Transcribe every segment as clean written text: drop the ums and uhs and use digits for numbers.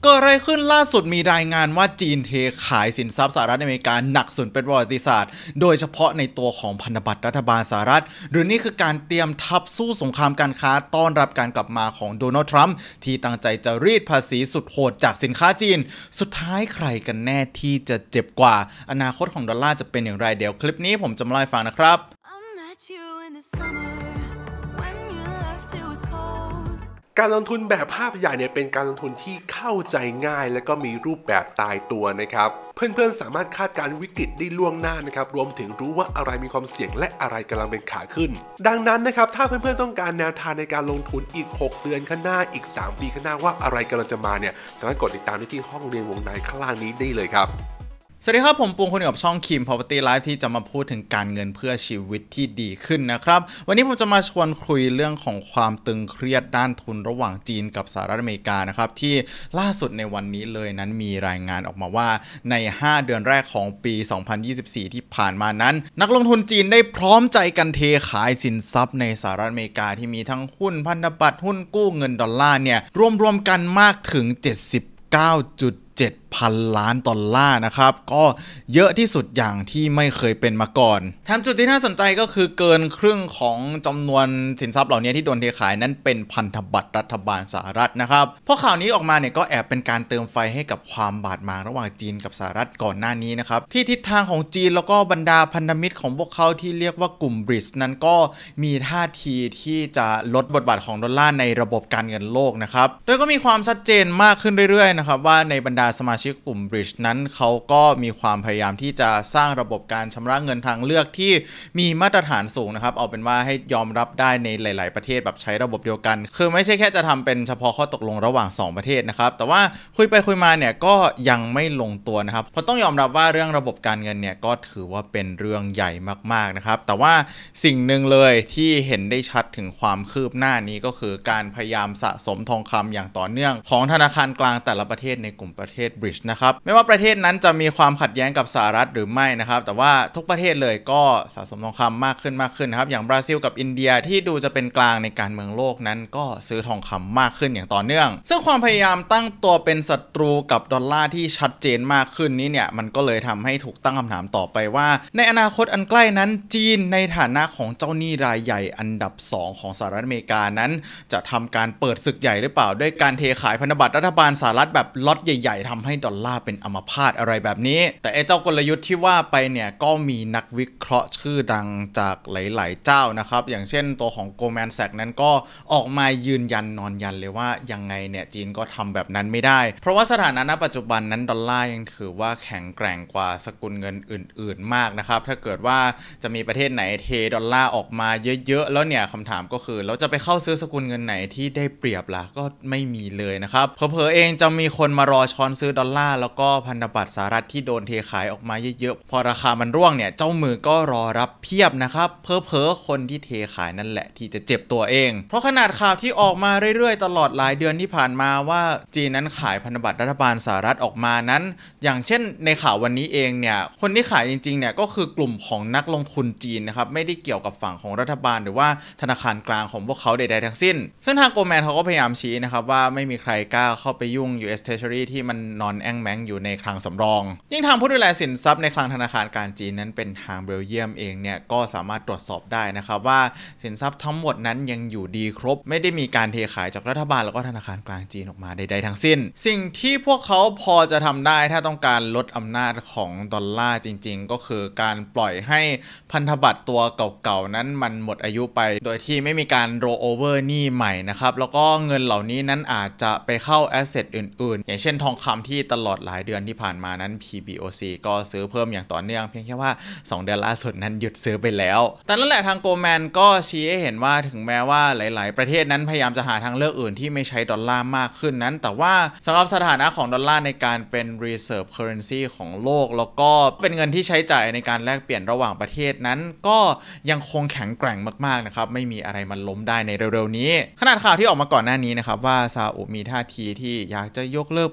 เกิดอะไรขึ้นล่าสุดมีรายงานว่าจีนเทขายสินทรัพย์สหรัฐอเมริกาหนักสุดเป็นประวัติศาสตร์โดยเฉพาะในตัวของพันธบัตรรัฐบาลสหรัฐหรือนี่คือการเตรียมทัพสู้สงครามการค้าต้อนรับการกลับมาของโดนัลด์ทรัมป์ที่ตั้งใจจะรีดภาษีสุดโหดจากสินค้าจีนสุดท้ายใครกันแน่ที่จะเจ็บกว่าอนาคตของดอลลาร์จะเป็นอย่างไรเดี๋ยวคลิปนี้ผมจะมาเล่าให้ฟังนะครับการลงทุนแบบภาพใหญ่เนี่ยเป็นการลงทุนที่เข้าใจง่ายและก็มีรูปแบบตายตัวนะครับเพื่อนๆสามารถคาดการณ์วิกฤตได้ล่วงหน้านะครับรวมถึงรู้ว่าอะไรมีความเสี่ยงและอะไรกำลังเป็นขาขึ้นดังนั้นนะครับถ้าเพื่อนๆต้องการแนวทางในการลงทุนอีก6เดือนข้างหน้าอีก3ปีข้างหน้าว่าอะไรกำลังจะมาเนี่ยสามารถกดติดตามได้ที่ห้องเรียนวงในข้างล่างนี้ได้เลยครับสวัสดีครับผมปุงคุณอยู่กับช่องคิม Property Life ที่จะมาพูดถึงการเงินเพื่อชีวิตที่ดีขึ้นนะครับวันนี้ผมจะมาชวนคุยเรื่องของความตึงเครียดด้านทุนระหว่างจีนกับสหรัฐอเมริกานะครับที่ล่าสุดในวันนี้เลยนั้นมีรายงานออกมาว่าใน5เดือนแรกของปี 2024 ที่ผ่านมานั้นนักลงทุนจีนได้พร้อมใจกันเทขายสินทรัพย์ในสหรัฐอเมริกาที่มีทั้งหุ้นพันธบัตรหุ้นกู้เงินดอลลาร์เนี่ยรวมกันมากถึง79.7 พันล้านดอลลาร์นะครับก็เยอะที่สุดอย่างที่ไม่เคยเป็นมาก่อนแถมจุดที่น่าสนใจก็คือเกินครึ่งของจำนวนสินทรัพย์เหล่านี้ที่โดนเทขายนั้นเป็นพันธบัตรรัฐบาลสหรัฐนะครับเพราะข่าวนี้ออกมาเนี่ยก็แอบเป็นการเติมไฟให้กับความบาดหมางระหว่างจีนกับสหรัฐก่อนหน้านี้นะครับที่ทิศทางของจีนแล้วก็บรรดาพันธมิตรของพวกเขาที่เรียกว่ากลุ่มบริกส์นั้นก็มีท่าทีที่จะลดบทบาทของดอลลาร์ในระบบการเงินโลกนะครับโดยก็มีความชัดเจนมากขึ้นเรื่อยๆนะครับว่าในบรรดาสมาชิกกลุ่มบริกส์นั้นเขาก็มีความพยายามที่จะสร้างระบบการชำระเงินทางเลือกที่มีมาตรฐานสูงนะครับเอาเป็นว่าให้ยอมรับได้ในหลายๆประเทศแบบใช้ระบบเดียวกันคือไม่ใช่แค่จะทำเป็นเฉพาะข้อตกลงระหว่าง2ประเทศนะครับแต่ว่าคุยไปคุยมาเนี่ยก็ยังไม่ลงตัวนะครับเพราะต้องยอมรับว่าเรื่องระบบการเงินเนี่ยก็ถือว่าเป็นเรื่องใหญ่มากๆนะครับแต่ว่าสิ่งหนึ่งเลยที่เห็นได้ชัดถึงความคืบหน้านี้ก็คือการพยายามสะสมทองคำอย่างต่อเนื่องของธนาคารกลางแต่ละประเทศในกลุ่มประเทศบริกส์นะครับไม่ว่าประเทศนั้นจะมีความขัดแย้งกับสหรัฐหรือไม่นะครับแต่ว่าทุกประเทศเลยก็สะสมทองคำมากขึ้นนะครับอย่างบราซิลกับอินเดียที่ดูจะเป็นกลางในการเมืองโลกนั้นก็ซื้อทองคำมากขึ้นอย่างต่อเนื่องซึ่งความพยายามตั้งตัวเป็นศัตรูกับดอลลาร์ที่ชัดเจนมากขึ้นนี้เนี่ยมันก็เลยทำให้ถูกตั้งคำถามต่อไปว่าในอนาคตอันใกล้นั้นจีนในฐานะของเจ้าหนี้รายใหญ่อันดับ2ของสหรัฐอเมริกานั้นจะทำการเปิดศึกใหญ่หรือเปล่าด้วยการเทขายพันธบัตรรัฐบาลสหรัฐแบบล็อตใหญ่ๆทำให้ดอลลาร์เป็นอัมพาตอะไรแบบนี้แต่เจ้ากลยุทธ์ที่ว่าไปเนี่ยก็มีนักวิเคราะห์ชื่อดังจากหลายๆเจ้านะครับอย่างเช่นตัวของ Goldman Sachs นั้นก็ออกมายืนยันนอนยันเลยว่ายังไงเนี่ยจีนก็ทำแบบนั้นไม่ได้เพราะว่าสถานะณปัจจุบันนั้นดอลลาร์ยังถือว่าแข็งแกร่งกว่าสกุลเงินอื่นๆมากนะครับถ้าเกิดว่าจะมีประเทศไหนเทดอลลาร์ออกมาเยอะๆแล้วเนี่ยคำถามก็คือเราจะไปเข้าซื้อสกุลเงินไหนที่ได้เปรียบล่ะก็ไม่มีเลยนะครับเผลอๆเองจะมีคนมารอช้อนซื้อดอลลาร์แล้วก็พันธบัตรสหรัฐที่โดนเทขายออกมาเยอะๆพอราคามันร่วงเนี่ยเจ้ามือก็รอรับเพียบนะครับเพ้อคนที่เทขายนั่นแหละที่จะเจ็บตัวเองเพราะขนาดข่าวที่ออกมาเรื่อยๆตลอดหลายเดือนที่ผ่านมาว่าจีนนั้นขายพันธบัตรรัฐบาลสหรัฐออกมานั้นอย่างเช่นในข่าววันนี้เองเนี่ยคนที่ขายจริงๆเนี่ยก็คือกลุ่มของนักลงทุนจีนนะครับไม่ได้เกี่ยวกับฝั่งของรัฐบาลหรือว่าธนาคารกลางของพวกเขาใดๆทั้งสิ้นซึ่งทางโกลแมนเขาก็พยายามชี้นะครับว่าไม่มีใครกล้าเข้าไปยุ่ง US Treasury ที่มันนอนแอ่งแมงอยู่ในคลังสำรองยิ่งทางผู้ดูแลสินทรัพย์ในคลังธนาคารกลางจีนนั้นเป็นทางเบลเยียมเองเนี่ยก็สามารถตรวจสอบได้นะครับว่าสินทรัพย์ทั้งหมดนั้นยังอยู่ดีครบไม่ได้มีการเทขายจากรัฐบาลแล้วก็ธนาคารกลางจีนออกมาใดๆทั้งสิ้นสิ่งที่พวกเขาพอจะทำได้ถ้าต้องการลดอำนาจของดอลลาร์จริงๆก็คือการปล่อยให้พันธบัตรตัวเก่าๆนั้นมันหมดอายุไปโดยที่ไม่มีการโรลโอเวอร์หนี้ใหม่นะครับแล้วก็เงินเหล่านี้นั้นอาจจะไปเข้าแอสเซทอื่นๆอย่างเช่นทองคำที่ตลอดหลายเดือนที่ผ่านมานั้น PBOC ก็ซื้อเพิ่มอย่างต่อเนื่องเพียงแค่ว่า2เดือนล่าสุดนั้นหยุดซื้อไปแล้วแต่นั่นแหละทางโกลแมนก็ชี้ให้เห็นว่าถึงแม้ว่าหลายๆประเทศนั้นพยายามจะหาทางเลือกอื่นที่ไม่ใช้ดอลลาร์มากขึ้นนั้นแต่ว่าสำหรับสถานะของดอลลาร์ในการเป็น reserve currency ของโลกแล้วก็เป็นเงินที่ใช้จ่ายในการแลกเปลี่ยนระหว่างประเทศนั้นก็ยังคงแข็งแกร่งมากๆนะครับไม่มีอะไรมันล้มได้ในเร็วๆนี้ขนาดข่าวที่ออกมาก่อนหน้านี้นะครับว่าซาอุมีท่าทีที่อยากจะยกเลิกเปโตรดอล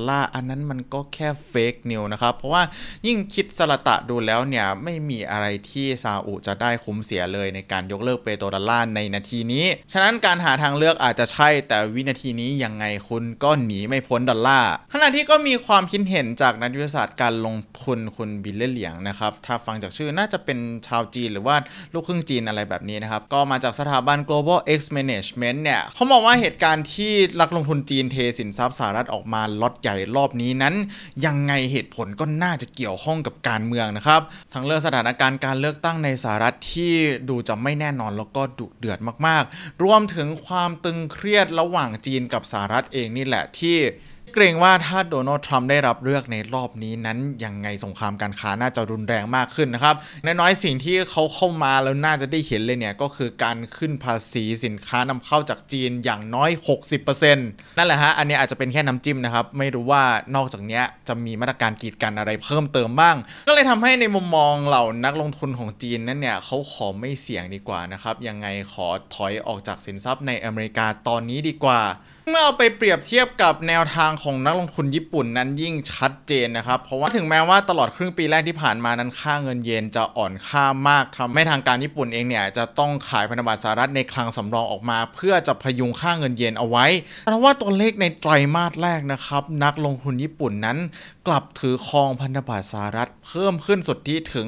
ลลาร์อันนั้นมันก็แค่เฟกนิวนะครับเพราะว่ายิ่งคิดสลตะดูแล้วเนี่ยไม่มีอะไรที่ซาอุจะได้คุ้มเสียเลยในการยกเลิกเปโตรดอลลาร์ในนาทีนี้ฉะนั้นการหาทางเลือกอาจจะใช่แต่วินาทีนี้ยังไงคุณก็หนีไม่พ้นดอลลาร์ขณะที่ก็มีความคิดเห็นจากนักวิทยาศาสตร์การลงทุนคุณบิลเล่เหลียงนะครับถ้าฟังจากชื่อน่าจะเป็นชาวจีนหรือว่าลูกครึ่งจีนอะไรแบบนี้นะครับก็มาจากสถาบัน Global X Management เนี่ยเขามองว่าเหตุการณ์ที่นักลงทุนจีนเทสินทรัพย์สหรัฐออกมาล็อตใหญ่รอบนี้นั้นยังไงเหตุผลก็น่าจะเกี่ยวข้องกับการเมืองนะครับทั้งเรื่องสถานการณ์การเลือกตั้งในสหรัฐที่ดูจะไม่แน่นอนแล้วก็ดุเดือดมากๆรวมถึงความตึงเครียดระหว่างจีนกับสหรัฐเองนี่แหละที่เกรงว่าถ้าโดนัลด์ทรัมป์ได้รับเลือกในรอบนี้นั้นยังไงสงครามการค้าน่าจะรุนแรงมากขึ้นนะครับน้อยๆสิ่งที่เขาเข้ามาแล้วน่าจะได้เห็นเลยเนี่ยก็คือการขึ้นภาษีสินค้านำเข้าจากจีนอย่างน้อย 60% นั่นแหละฮะอันนี้อาจจะเป็นแค่น้ำจิ้มนะครับไม่รู้ว่านอกจากนี้จะมีมาตรการกีดกันอะไรเพิ่มเติมบ้างก็เลยทำให้ในมุมมองเหล่านักลงทุนของจีนนั้นเนี่ยเขาขอไม่เสี่ยงดีกว่านะครับยังไงขอถอยออกจากสินทรัพย์ในอเมริกาตอนนี้ดีกว่าเมื่อเอาไปเปรียบเทียบกับแนวทางของนักลงทุนญี่ปุ่นนั้นยิ่งชัดเจนนะครับเพราะว่าถึงแม้ว่าตลอดครึ่งปีแรกที่ผ่านมานั้นค่าเงินเยนจะอ่อนค่ามากทำให้ทางการญี่ปุ่นเองเนี่ยจะต้องขายพันธบัตรสหรัฐในคลังสำรองออกมาเพื่อจะพยุงค่าเงินเยนเอาไว้แต่ว่าตัวเลขในไตรมาสแรกนะครับนักลงทุนญี่ปุ่นนั้นกลับถือครองพันธบัตรสหรัฐเพิ่มขึ้นสุทธิถึง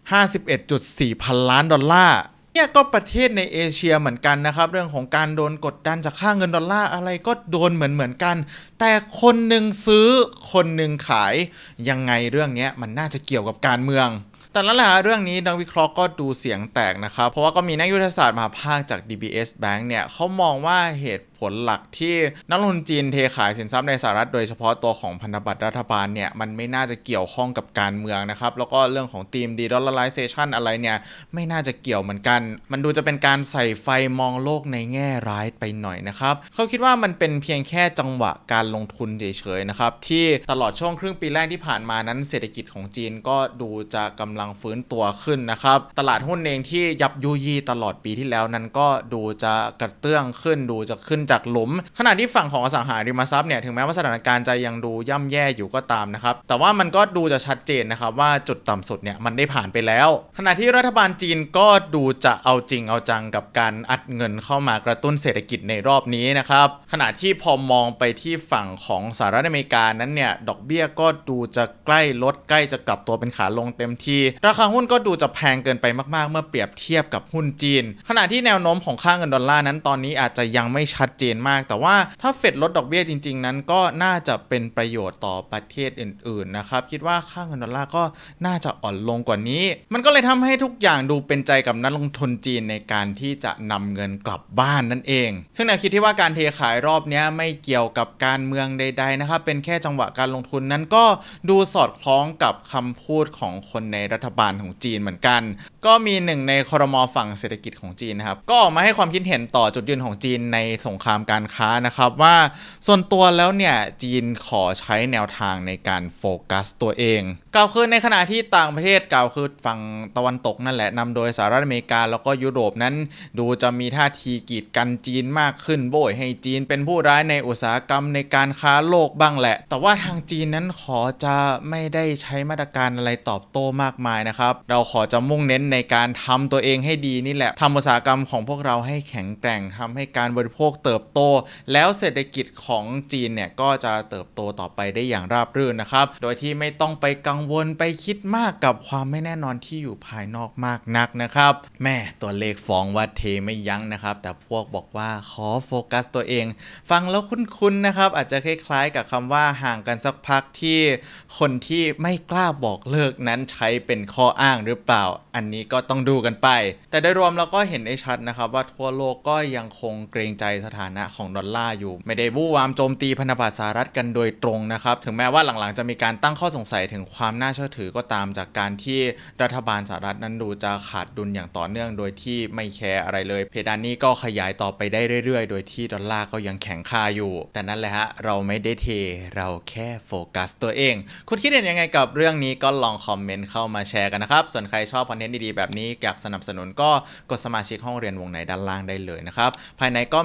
51.4 พันล้านดอลลาร์เนี่ยก็ประเทศในเอเชียเหมือนกันนะครับเรื่องของการโดนกดดันจากค่าเงินดอลลาร์อะไรก็โดนเหมือนกันแต่คนหนึ่งซื้อคนหนึ่งขายยังไงเรื่องนี้มันน่าจะเกี่ยวกับการเมืองแต่นั่นแหละเรื่องนี้นักวิเคราะห์ก็ดูเสียงแตกนะครับเพราะว่าก็มีนักยุทธศาสตร์มหาภาคจาก DBS Bank เนี่ยเขามองว่าเหตุผลหลักที่นักลงทุนจีนเทขายสินทรัพย์ในสหรัฐโดยเฉพาะตัวของพันธบัตรรัฐบาลเนี่ยมันไม่น่าจะเกี่ยวข้องกับการเมืองนะครับแล้วก็เรื่องของธีม de-dollarization อะไรเนี่ยไม่น่าจะเกี่ยวเหมือนกันมันดูจะเป็นการใส่ไฟมองโลกในแง่ร้ายไปหน่อยนะครับเขาคิดว่ามันเป็นเพียงแค่จังหวะการลงทุนเฉยๆนะครับที่ตลอดช่วงครึ่งปีแรกที่ผ่านมานั้นเศรษฐกิจของจีนก็ดูจะกำลังฟื้นตัวขึ้นนะครับตลาดหุ้นเองที่ยับยุยี่ตลอดปีที่แล้วนั้นก็ดูจะกระเตื้องขึ้นดูจะขึ้นจากหลุมขณะที่ฝั่งของอสังหาริมทรัพย์เนี่ยถึงแม้ว่าสถานการณ์จะยังดูย่ำแย่อยู่ก็ตามนะครับแต่ว่ามันก็ดูจะชัดเจนนะครับว่าจุดต่ำสุดเนี่ยมันได้ผ่านไปแล้วขณะที่รัฐบาลจีนก็ดูจะเอาจริงเอาจังกับการอัดเงินเข้ามากระตุ้นเศรษฐกิจในรอบนี้นะครับขณะที่พอมองไปที่ฝั่งของสหรัฐอเมริกานั้นเนี่ยดอกเบี้ยก็ดูจะใกล้ลดใกล้จะกลับตัวเป็นขาลงเต็มทีราคาหุ้นก็ดูจะแพงเกินไปมากๆเมื่อเปรียบเทียบกับหุ้นจีนขณะที่แนวโน้มของค่าเงินดอลลาร์นั้นตอนนี้อาจจะยังไม่ชัดเจนมากแต่ว่าถ้าเฟดลดดอกเบี้ยจริงๆนั้นก็น่าจะเป็นประโยชน์ต่อประเทศอื่นๆนะครับคิดว่าค่าเงินดอลลาร์ก็น่าจะอ่อนลงกว่านี้มันก็เลยทำให้ทุกอย่างดูเป็นใจกับนักลงทุนจีนในการที่จะนำเงินกลับบ้านนั่นเองซึ่งแนวคิดที่ว่าการเทขายรอบนี้ไม่เกี่ยวกับการเมืองใดๆนะครับเป็นแค่จังหวะการลงทุนนั้นก็ดูสอดคล้องกับคำพูดของคนในรัฐบาลของจีนเหมือนกันก็มีหนึ่งในครม.ฝั่งเศรษฐกิจของจีนนะครับก็ออกมาให้ความคิดเห็นต่อจุดยืนของจีนในสงครามการค้านะครับว่าส่วนตัวแล้วเนี่ยจีนขอใช้แนวทางในการโฟกัสตัวเองกล่าวคือในขณะที่ต่างประเทศกล่าวคือฝั่งตะวันตกนั่นแหละนำโดยสหรัฐอเมริกาแล้วก็ยุโรปนั้นดูจะมีท่าทีกีดกันจีนมากขึ้นโบยให้จีนเป็นผู้ร้ายในอุตสาหกรรมในการค้าโลกบ้างแหละแต่ว่าทางจีนนั้นขอจะไม่ได้ใช้มาตรการอะไรตอบโต้มากมายนะครับเราขอจะมุ่งเน้นในการทำตัวเองให้ดีนี่แหละทำอุตสาหกรรมของพวกเราให้แข็งแกร่งทำให้การบริโภคเติบโตแล้วเศรษฐกิจของจีนเนี่ยก็จะเติบโตต่อไปได้อย่างราบรื่นนะครับโดยที่ไม่ต้องไปกังวลไปคิดมากกับความไม่แน่นอนที่อยู่ภายนอกมากนักนะครับแม่ตัวเลขฟ้องว่าเทไม่ยั้งนะครับแต่พวกบอกว่าขอโฟกัสตัวเองฟังแล้วคุ้นๆนะครับอาจจะคล้ายๆกับคำว่าห่างกันสักพักที่คนที่ไม่กล้าบอกเลิกนั้นใช้เป็นข้ออ้างหรือเปล่าอันนี้ก็ต้องดูกันไปแต่โดยรวมเราก็เห็นได้ชัดนะครับว่าทั่วโลกก็ยังคงเกรงใจสถานะของดอลลาร์อยู่ไม่ได้วู่วามโจมตีพันธบัตรสหรัฐกันโดยตรงนะครับถึงแม้ว่าหลังๆจะมีการตั้งข้อสงสัยถึงความน่าเชื่อถือก็ตามจากการที่รัฐบาลสหรัฐนั้นดูจะขาดดุลอย่างต่อเนื่องโดยที่ไม่แคร์อะไรเลยเพดานนี้ก็ขยายต่อไปได้เรื่อยๆโดยที่ดอลลาร์ก็ยังแข็งค่าอยู่แต่นั่นแหละฮะเราไม่ได้เทเราแค่โฟกัสตัวเองคุณคิดเห็นยังไงกับเรื่องนี้ก็ลองคอมเมนต์เข้ามาแชร์กันนะครับส่วนใครชอบคอนเทนต์ดีๆแบบนี้อยากสนับสนุนก็กดสมาชิกห้องเรียนวงในด้านล่างได้เลยนะครับภายในก็มีรีเสิร์ช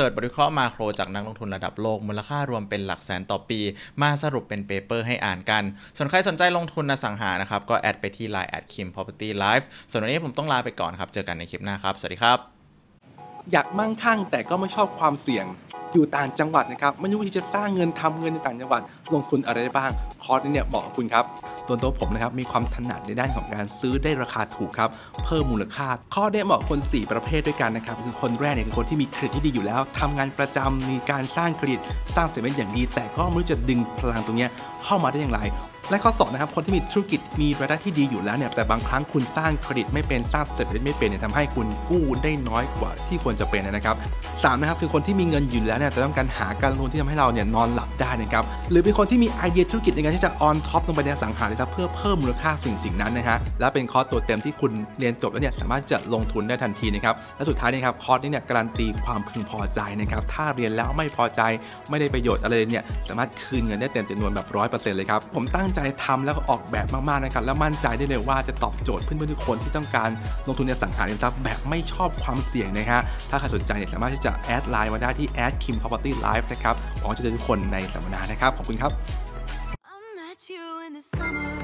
สิร์ชบทวิเคราะห์มาโครจากนักลงทุนระดับโลกมูลค่ารวมเป็นหลักแสนต่อปีมาสรุปเป็นเปเปอร์ให้อ่านกันส่วนใครสนใจลงทุนอสังหานะครับก็แอดไปที่ Line @KimPropertyLife ส่วนวันนี้ผมต้องลาไปก่อนครับเจอกันในคลิปหน้าครับสวัสดีครับอยากมั่งคั่งแต่ก็ไม่ชอบความเสี่ยงอยู่ต่างจังหวัดนะครับไม่รู้วิธีจะสร้างเงินทำเงินในต่างจังหวัดลงทุนอะไรได้บ้างคอร์สนี้เนี่ยเหมาะกับคุณครับส่วนตัวผมนะครับมีความถนัดในด้านของการซื้อได้ราคาถูกครับเพิ่มมูลค่าคอร์สนี้เหมาะคน4ประเภทด้วยกันนะครับคือคนแรกเนี่ยคือคนที่มีเครดิตที่ดีอยู่แล้วทำงานประจำมีการสร้างเครดิตสร้างเสร็จอย่างดีแต่ก็ไม่รู้จะดึงพลังตรงนี้เข้ามาได้อย่างไรและข้อ2นะครับคนที่มีธุรกิจมีรายได้ที่ดีอยู่แล้วเนี่ยแต่บางครั้งคุณสร้างเครดิตไม่เป็นสร้างเสร็จไม่เป็นเนี่ยทำให้คุณกู้ได้น้อยกว่าที่ควรจะเป็นนะครับ3นะครับคือคนที่มีเงินอยู่แล้วเนี่ยแต่ต้องการหาการลงทุนที่ทำให้เราเนี่ยนอนหลับได้นะครับหรือเป็นคนที่มีไอเดียธุรกิจในการที่จะออนท็อปลงไปในสังหาริมทรัพย์เพื่อเพิ่มมูลค่าสิ่งนั้นนะฮะและเป็นคอร์สตัวเต็มที่คุณเรียนจบแล้วเนี่ยสามารถจะลงทุนได้ทันทีนะครับและสุดท้ายนะครับคอร์สนี้เนี่ยการันตีความพึงพอใจนะครับถ้าเรียนแล้วไม่พอใจไม่ได้ประโยชน์อะไรเนี่ยสามารถคืนเงินได้เต็มจำนวนแบบ 100% เลยครับผมตั้งใจทำแล้วก็ออกแบบมากๆนะครับแล้วมั่นใจได้เลยว่าจะตอบโจทย์เพื่อนๆทุกคนที่ต้องการลงทุนในสังหาริมทรัพย์แบบไม่ชอบความเสี่ยงนะฮะถ้าใครสนใจเนี่ยสามารถที่จะแอดไลน์มาได้ที่ @KimPropertyLife นะครับหวังจะเจอทุกคนในสัมมนานะครับขอบคุณครับ